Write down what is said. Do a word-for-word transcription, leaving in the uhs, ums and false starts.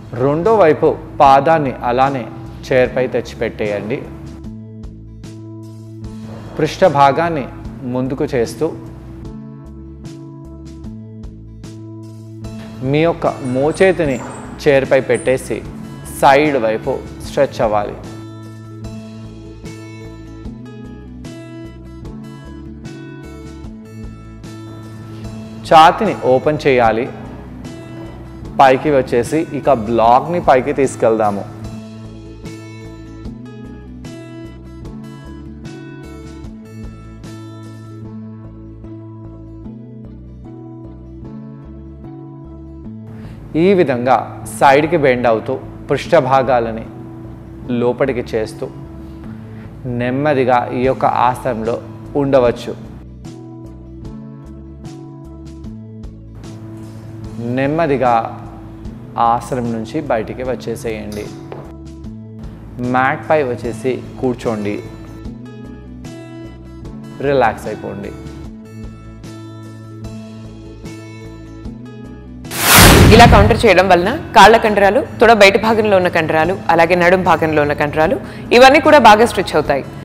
రెండో వైపు పాదాన్ని అలానే చైర్పై తెచ్చిపెట్టేయండి. పృష్ఠ భాగాన్ని ముందుకు చేస్తూ మీ యొక్క మోచేతిని చైర్పై పెట్టేసి సైడ్ వైపు స్ట్రెచ్ అవ్వాలి. ఛాతీని ఓపెన్ చేయాలి. పైకి వచ్చేసి ఇక బ్లాక్ని పైకి తీసుకెళ్దాము. ఈ విధంగా సైడ్కి బెండ్ అవుతూ పృష్ఠ భాగాలని లోపలికి చేస్తూ నెమ్మదిగా ఈ యొక్క ఆసనంలో ఉండవచ్చు. నెమ్మదిగా ఆసనం నుంచి బయటికి వచ్చేసేయండి. మ్యాట్ పై వచ్చేసి కూర్చోండి. రిలాక్స్ అయిపోండి. ఇలా కౌంటర్ చేయడం వలన కాళ్ళ కండరాలు, తొడ బయట భాగంలో ఉన్న కండరాలు, అలాగే నడుం భాగంలో ఉన్న కండరాలు ఇవన్నీ కూడా బాగా స్ట్రెచ్ అవుతాయి.